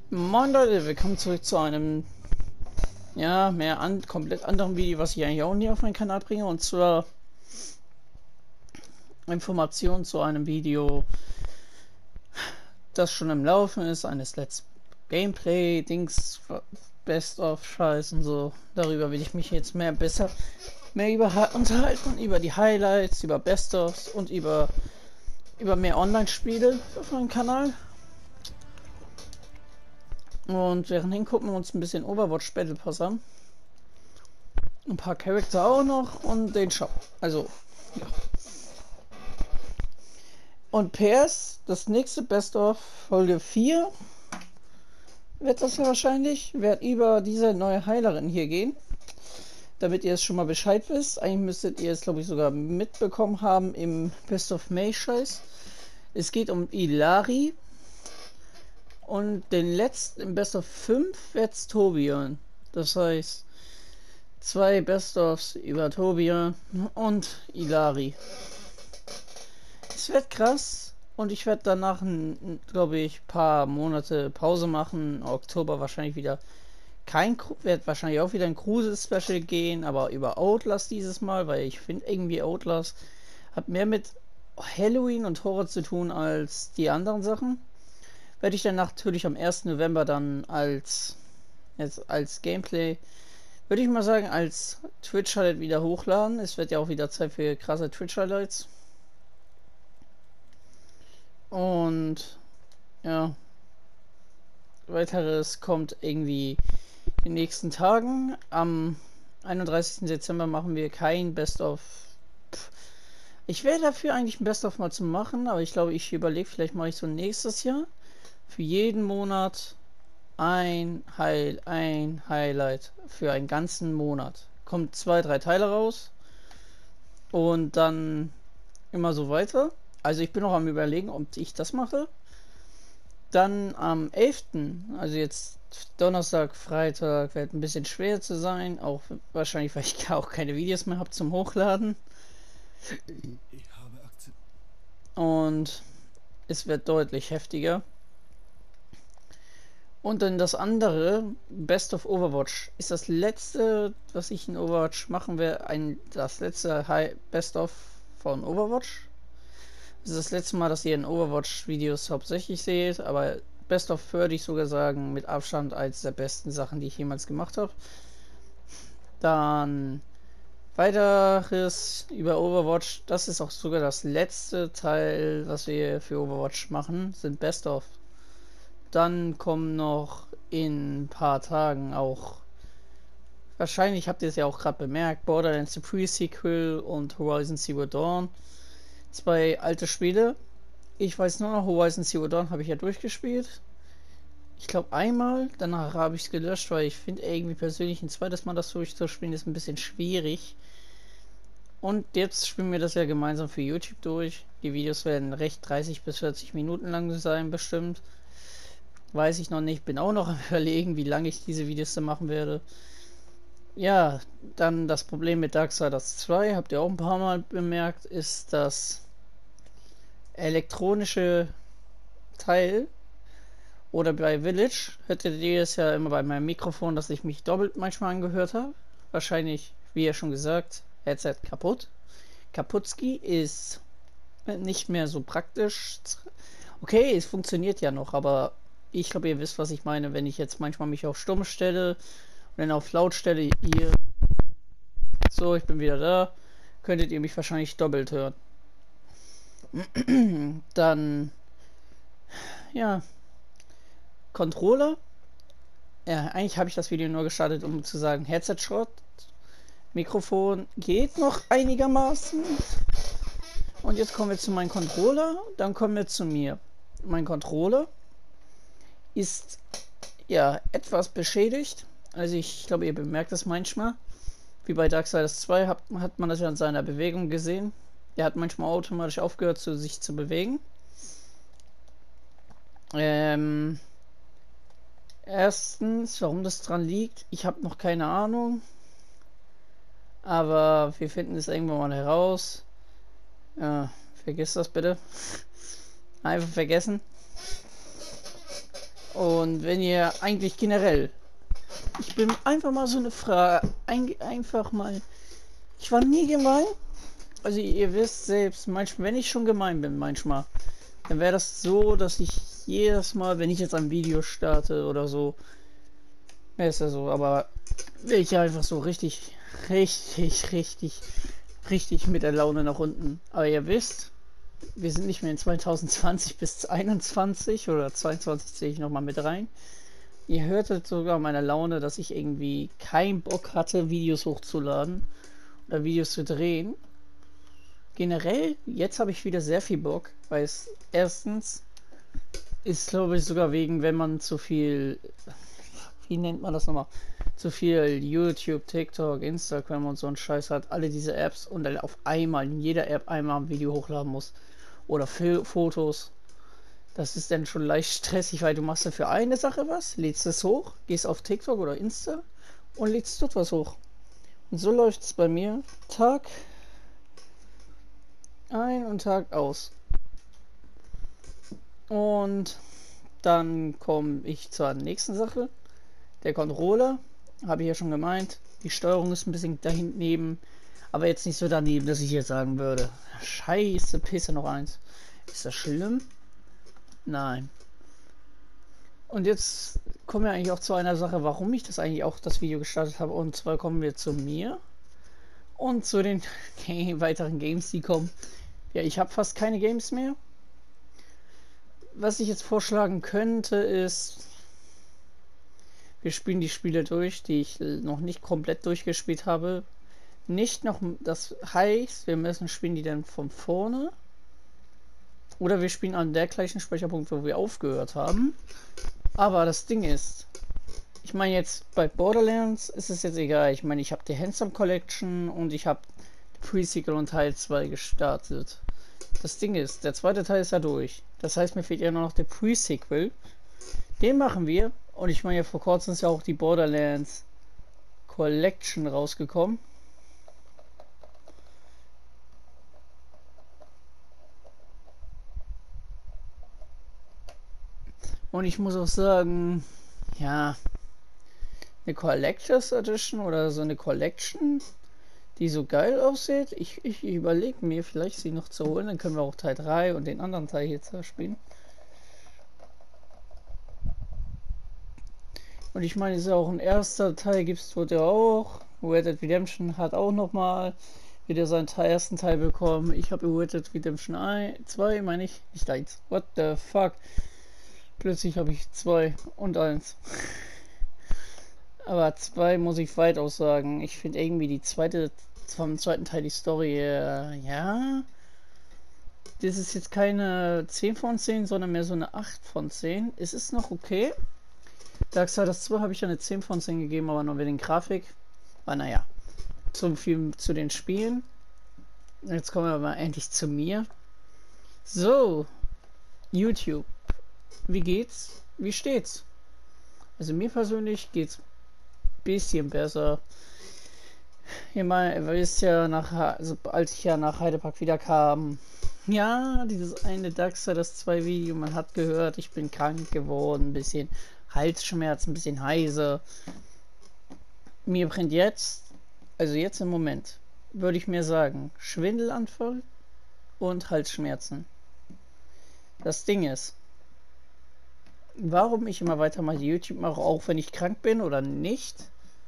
Moin Leute, willkommen zurück zu einem, ja, komplett anderen Video, was ich eigentlich auch nie auf meinen Kanal bringe, und zwar Informationen zu einem Video, das schon im Laufen ist, eines Let's Gameplay, Dings, Best of Scheiß und so. Darüber will ich mich jetzt mehr unterhalten, über die Highlights, über Best ofs und über mehr Online-Spiele auf meinem Kanal. Und währendhin gucken wir uns ein bisschen Overwatch Battle Pass an. Ein paar Charakter auch noch und den Shop. Also, ja. Und PS, das nächste Best of Folge 4 wird das ja wahrscheinlich, wird über diese neue Heilerin hier gehen. Damit ihr es schon mal Bescheid wisst. Eigentlich müsstet ihr es, glaube ich, sogar mitbekommen haben im Best of May Scheiß. Es geht um Illari. Und den letzten, im Best of 5 wird's Torbjörn. Das heißt, 2 Best-ofs über Torbjörn und Illari. Es wird krass und ich werde danach, glaube ich, paar Monate Pause machen. Oktober wahrscheinlich wieder wird wahrscheinlich auch wieder ein Cruise-Special gehen, aber über Outlast dieses Mal, weil ich finde irgendwie Outlast hat mehr mit Halloween und Horror zu tun als die anderen Sachen. Werde ich dann natürlich am 1. November dann als Gameplay, würde ich mal sagen, als Twitch-Highlight wieder hochladen. Es wird ja auch wieder Zeit für krasse Twitch-Highlights. Und ja, weiteres kommt irgendwie in den nächsten Tagen. Am 31. Dezember machen wir kein Best-of. Ich wäre dafür eigentlich ein Best-of mal zu machen, aber ich glaube, ich überlege, vielleicht mache ich so nächstes Jahr. Für jeden Monat ein Highlight für einen ganzen Monat. Kommt 2, 3 Teile raus und dann immer so weiter. Also ich bin noch am Überlegen, ob ich das mache. Dann am 11., also jetzt Donnerstag, Freitag, wird ein bisschen schwer zu sein. Auch wahrscheinlich, weil ich auch keine Videos mehr habe zum Hochladen. Und es wird deutlich heftiger. Und dann das andere, Best of Overwatch, ist das letzte, was ich in Overwatch machen werde, das letzte Best of von Overwatch. Das ist das letzte Mal, dass ihr in Overwatch-Videos hauptsächlich seht, aber Best of würde ich sogar sagen, mit Abstand eins der besten Sachen, die ich jemals gemacht habe. Dann weiteres über Overwatch, das ist auch sogar das letzte Teil, was wir für Overwatch machen, sind Best of. Dann kommen noch in ein paar Tagen auch, wahrscheinlich habt ihr es ja auch gerade bemerkt, Borderlands The Pre-Sequel und Horizon Zero Dawn. 2 alte Spiele. Ich weiß nur noch, Horizon Zero Dawn habe ich ja durchgespielt. Ich glaube einmal, danach habe ich es gelöscht, weil ich finde irgendwie persönlich ein zweites Mal das durchzuspielen ist ein bisschen schwierig. Und jetzt spielen wir das ja gemeinsam für YouTube durch. Die Videos werden recht 30 bis 40 Minuten lang sein bestimmt. Weiß ich noch nicht, bin auch noch am Überlegen, wie lange ich diese Videos dann machen werde. Ja, dann das Problem mit Darksiders 2, habt ihr auch ein paar Mal bemerkt, ist das elektronische Teil. Oder bei Village, hörtet ihr es ja immer bei meinem Mikrofon, dass ich mich doppelt manchmal angehört habe. Wahrscheinlich, wie ja schon gesagt, Headset kaputt. Kaputski ist nicht mehr so praktisch. Okay, es funktioniert ja noch, aber ich glaube, ihr wisst, was ich meine, wenn ich jetzt manchmal mich auf Stumm stelle und dann auf Laut stelle, hier. So, ich bin wieder da. Könntet ihr mich wahrscheinlich doppelt hören. Dann, ja, Controller. Ja, eigentlich habe ich das Video nur gestartet, um zu sagen, Headset-Schrott. Mikrofon geht noch einigermaßen. Und jetzt kommen wir zu meinem Controller. Dann kommen wir zu mir. Mein Controller ist ja etwas beschädigt. Also ich glaube, ihr bemerkt das manchmal. Wie bei Darksiders 2 hat man das ja an seiner Bewegung gesehen. Er hat manchmal automatisch aufgehört, sich zu bewegen. Erstens, warum das dran liegt, ich habe noch keine Ahnung. Aber wir finden es irgendwann mal heraus. Vergiss das bitte. Einfach vergessen. Und wenn ihr eigentlich generell, ich bin einfach mal so eine Frage, einfach mal, ich war nie gemein. Also ihr wisst selbst, manchmal, wenn ich schon gemein bin, manchmal, dann wäre das so, dass ich jedes Mal, wenn ich jetzt ein Video starte oder so, wäre es ja so, aber will ich ja einfach so richtig, richtig mit der Laune nach unten. Aber ihr wisst, wir sind nicht mehr in 2020 bis 21 oder 22 zähle ich nochmal mit rein. Ihr hörtet sogar meine Laune, dass ich irgendwie keinen Bock hatte, Videos hochzuladen oder Videos zu drehen. Generell, jetzt habe ich wieder sehr viel Bock, weil es erstens ist, glaube ich, sogar wegen, wenn man zu viel, wie nennt man das nochmal, zu viel YouTube, TikTok, Instagram und so ein Scheiß hat, alle diese Apps und dann auf einmal in jeder App einmal ein Video hochladen muss oder Fotos. Das ist dann schon leicht stressig, weil du machst ja für eine Sache was, lädst es hoch, gehst auf TikTok oder Insta und lädst dort was hoch. Und so läuft es bei mir Tag ein und Tag aus. Und dann komme ich zur nächsten Sache. Der Controller, habe ich ja schon gemeint. Die Steuerung ist ein bisschen daneben, aber jetzt nicht so daneben, dass ich jetzt sagen würde, scheiße, Pisse noch eins. Ist das schlimm? Nein. Und jetzt kommen wir eigentlich auch zu einer Sache, warum ich das eigentlich auch das Video gestartet habe. Und zwar kommen wir zu mir und zu den weiteren Games, die kommen. Ja, ich habe fast keine Games mehr. Was ich jetzt vorschlagen könnte, ist, wir spielen die Spiele durch, die ich noch nicht komplett durchgespielt habe. Nicht noch, das heißt, wir müssen spielen die dann von vorne. Oder wir spielen an der gleichen Speicherpunkt, wo wir aufgehört haben. Aber das Ding ist, ich meine jetzt bei Borderlands ist es jetzt egal. Ich meine, ich habe die Handsome Collection und ich habe Pre-Sequel und Teil 2 gestartet. Das Ding ist, der zweite Teil ist ja durch. Das heißt, mir fehlt ja nur noch der Pre-Sequel. Den machen wir. Und ich meine, ja, vor kurzem ist ja auch die Borderlands Collection rausgekommen. Und ich muss auch sagen, ja, eine Collectors Edition oder so eine Collection, die so geil aussieht. Ich überlege mir, vielleicht sie noch zu holen. Dann können wir auch Teil 3 und den anderen Teil hier spielen. Und ich meine, es ist ja auch ein erster Teil, gibt es dort ja auch. Red Dead Redemption hat auch nochmal wieder seinen ersten Teil bekommen. Ich habe Red Dead Redemption 2, meine ich. Nicht 1. What the fuck? Plötzlich habe ich 2 und 1. Aber 2 muss ich weitaus sagen. Ich finde irgendwie die vom zweiten Teil die Story, ja. Das ist jetzt keine 10 von 10, sondern mehr so eine 8 von 10. Es ist noch okay. Darksiders 2 habe ich ja eine 10 von 10 gegeben, aber nur wegen Grafik. Aber naja, so viel zu den Spielen. Jetzt kommen wir mal endlich zu mir. So, YouTube. Wie geht's? Wie steht's? Also mir persönlich geht's ein bisschen besser. Ihr wisst ja, also als ich ja nach Heidepark wieder kam, ja, dieses eine Darksiders 2 Video, man hat gehört, ich bin krank geworden, ein bisschen Halsschmerzen, ein bisschen heiser. Mir brennt jetzt, also jetzt im Moment, würde ich mir sagen, Schwindelanfall und Halsschmerzen. Das Ding ist, warum ich immer weiter mal YouTube mache, auch wenn ich krank bin oder nicht.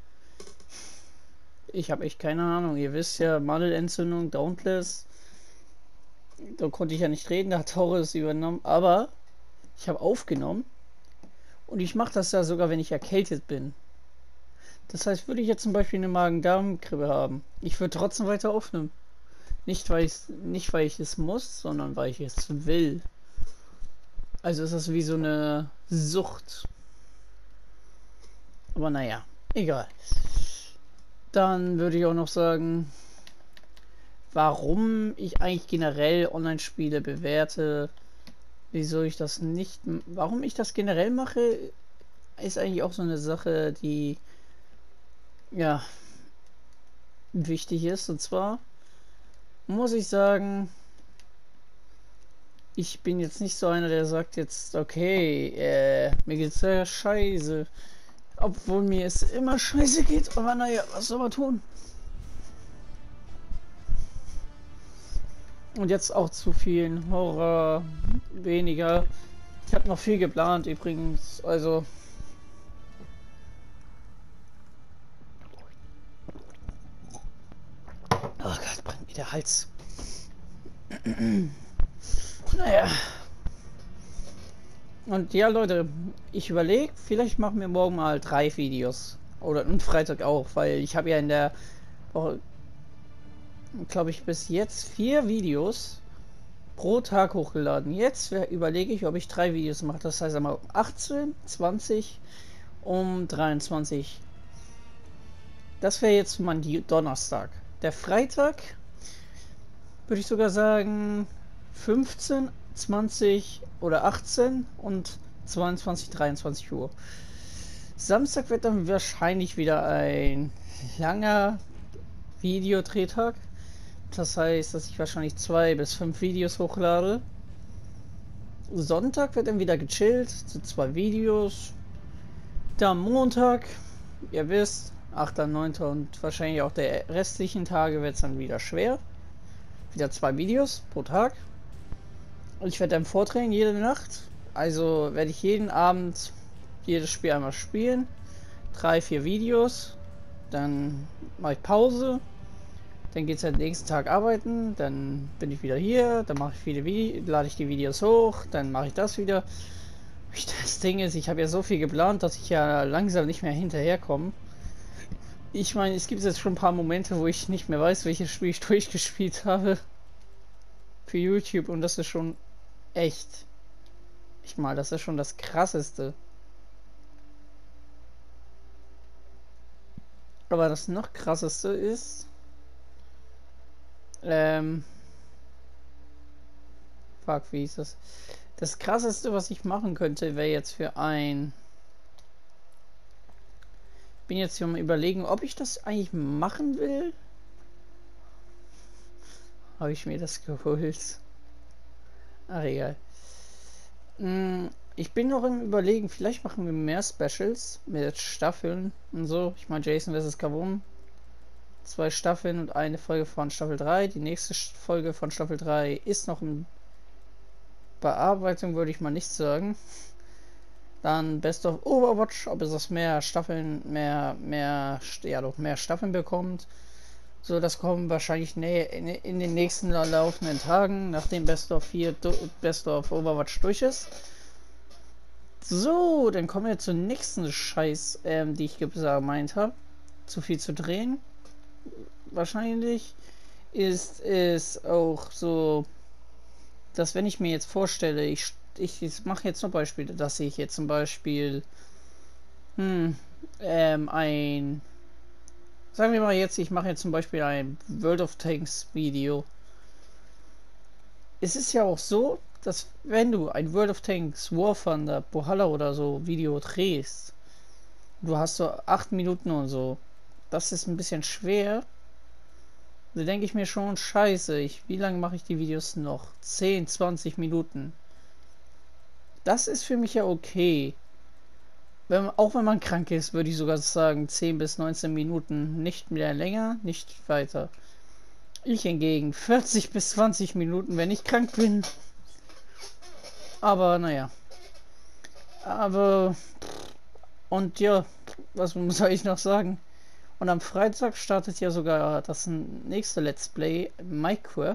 Ich habe echt keine Ahnung. Ihr wisst ja, Mandelentzündung, Dauntless. Da konnte ich ja nicht reden, da hat Taure es übernommen. Aber ich habe aufgenommen. Und ich mache das ja sogar, wenn ich erkältet bin. Das heißt, würde ich jetzt zum Beispiel eine Magen-Darm-Grippe haben, ich würde trotzdem weiter aufnehmen. Nicht weil ich es muss, sondern weil ich es will. Also ist das wie so eine Sucht. Aber naja, egal. Dann würde ich auch noch sagen, warum ich eigentlich generell Online-Spiele bewerte, wieso ich das nicht, warum ich das generell mache, ist eigentlich auch so eine Sache, die ja wichtig ist. Und zwar muss ich sagen, Ich bin jetzt nicht so einer, der sagt jetzt, okay, mir geht's ja scheiße. Obwohl mir es immer scheiße geht, aber naja, was soll man tun? Und jetzt auch zu vielen Horror, weniger. Ich habe noch viel geplant übrigens, also. Oh Gott, brennt mir der Hals. Naja. Und ja, Leute, ich überlege, vielleicht machen wir morgen mal 3 Videos. Oder und Freitag auch, weil ich habe ja in der Woche, glaube ich, bis jetzt 4 Videos pro Tag hochgeladen. Jetzt überlege ich, ob ich 3 Videos mache. Das heißt einmal um 18, 20, um 23. Das wäre jetzt mein Donnerstag. Der Freitag würde ich sogar sagen 15, 20 oder 18 und 22, 23 Uhr. Samstag wird dann wahrscheinlich wieder ein langer Videodrehtag. Das heißt, dass ich wahrscheinlich 2 bis 5 Videos hochlade. Sonntag wird dann wieder gechillt, zu 2 Videos. Dann Montag, ihr wisst, 8., 9. und wahrscheinlich auch der restlichen Tage wird es dann wieder schwer. Wieder 2 Videos pro Tag. Und ich werde dann vortragen jede Nacht. Also werde ich jeden Abend jedes Spiel einmal spielen. 3, 4 Videos. Dann mache ich Pause. Dann geht es halt den nächsten Tag arbeiten. Dann bin ich wieder hier. Dann mache ich viele lade ich die Videos hoch. Dann mache ich das wieder. Das Ding ist, ich habe ja so viel geplant, dass ich ja langsam nicht mehr hinterherkomme. Ich meine, es gibt jetzt schon ein paar Momente, wo ich nicht mehr weiß, welches Spiel ich durchgespielt habe. Für YouTube. Und das ist schon echt. Ich meine, das ist schon das Krasseste. Aber das noch Krasseste ist... Fuck, wie ist das? Das Krasseste, was ich machen könnte, wäre jetzt für ein... Bin jetzt hier mal überlegen, ob ich das eigentlich machen will. Habe ich mir das geholt? Ach, egal. Ich bin noch im Überlegen, vielleicht machen wir mehr Specials mit Staffeln und so. Ich meine, Jason vs. Kabum. 2 Staffeln und eine Folge von Staffel 3. Die nächste Folge von Staffel 3 ist noch in Bearbeitung, würde ich mal nicht sagen. Dann Best of Overwatch, ob es das mehr Staffeln, mehr Staffeln bekommt. So, das kommt wahrscheinlich in den nächsten laufenden Tagen, nachdem Best of Overwatch durch ist. So, dann kommen wir zur nächsten Scheiß, die ich gemeint habe. Zu viel zu drehen. Wahrscheinlich ist es auch so, dass wenn ich mir jetzt vorstelle, ich mache jetzt zum Beispiel, dass ich jetzt zum Beispiel sagen wir mal jetzt, ich mache jetzt zum Beispiel ein World of Tanks Video. Es ist ja auch so, dass wenn du ein World of Tanks War Thunder, Brawlhalla oder so Video drehst, du hast so 8 Minuten und so, das ist ein bisschen schwer. Da denke ich mir schon, scheiße, wie lange mache ich die Videos noch? 10, 20 Minuten. Das ist für mich ja okay. Auch wenn man krank ist, würde ich sogar sagen 10 bis 19 Minuten. Nicht mehr länger, nicht weiter. Ich hingegen 40 bis 20 Minuten, wenn ich krank bin. Aber naja. Aber... Und ja, was soll ich noch sagen? Und am Freitag startet ja sogar das nächste Let's Play Minecraft.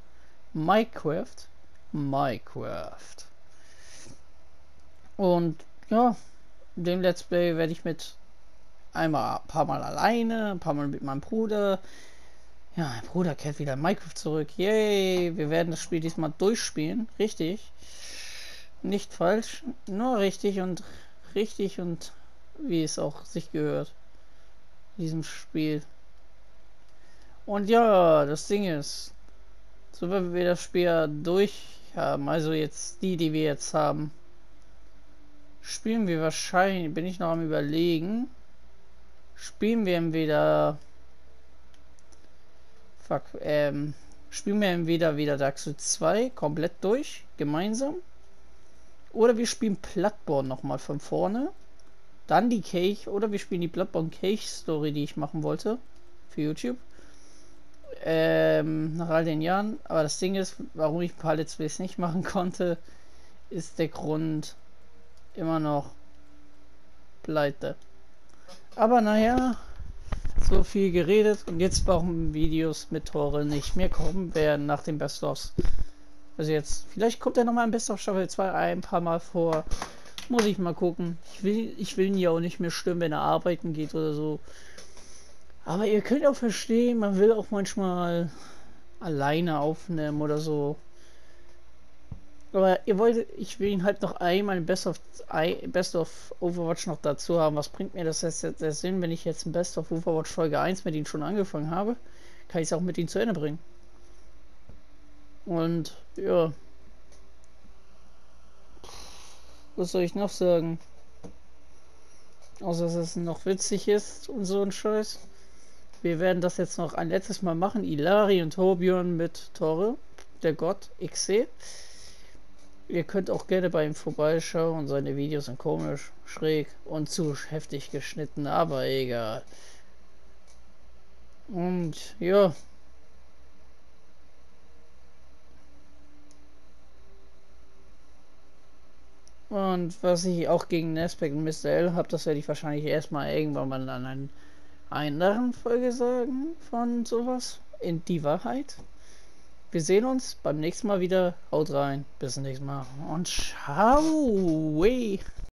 Und ja, dem Let's Play werde ich mit ein paar Mal alleine, ein paar Mal mit meinem Bruder. Ja, mein Bruder kehrt wieder in Minecraft zurück. Yay, wir werden das Spiel diesmal durchspielen. Richtig. Nicht falsch, nur richtig und wie es auch sich gehört. Diesem Spiel. Und ja, das Ding ist, so wenn wir das Spiel durch haben, also jetzt die wir jetzt haben, spielen wir wahrscheinlich, bin ich noch am Überlegen, spielen wir entweder spielen wir entweder wieder Dark Souls 2 komplett durch, gemeinsam. Oder wir spielen Bloodborne nochmal von vorne. Dann die Cage, oder wir spielen die Bloodborne Cage Story, die ich machen wollte. Für YouTube. Nach all den Jahren. Aber das Ding ist, warum ich ein paar Let's Plays nicht machen konnte, ist der Grund immer noch Pleite. Aber naja, so viel geredet und jetzt warum Videos mit Tore nicht mehr kommen werden nach den Best-ofs. Also jetzt, vielleicht kommt er nochmal ein Best-of Staffel 2 ein paar Mal vor. Muss ich mal gucken. Ich will ihn ja auch nicht mehr stören, wenn er arbeiten geht oder so. Aber ihr könnt auch verstehen, man will auch manchmal alleine aufnehmen oder so. Aber ich will ihn halt noch einmal ein Best of Overwatch noch dazu haben. Was bringt mir das jetzt der Sinn, wenn ich jetzt ein Best of Overwatch Folge 1 mit ihm schon angefangen habe? Kann ich es auch mit ihm zu Ende bringen. Und ja. Was soll ich noch sagen? Außer dass es noch witzig ist und so ein Scheiß. Wir werden das jetzt noch ein letztes Mal machen. Ilari und Torbjörn mit Tore, der Gott XC. Ihr könnt auch gerne bei ihm vorbeischauen. Seine Videos sind komisch, schräg und zu heftig geschnitten, aber egal. Und ja. Und was ich auch gegen Nesbeck und Mr. L habe, das werde ich wahrscheinlich erstmal irgendwann mal an einer anderen Folge sagen von sowas. In die Wahrheit. Wir sehen uns beim nächsten Mal wieder. Haut rein. Bis zum nächsten Mal. Und ciao.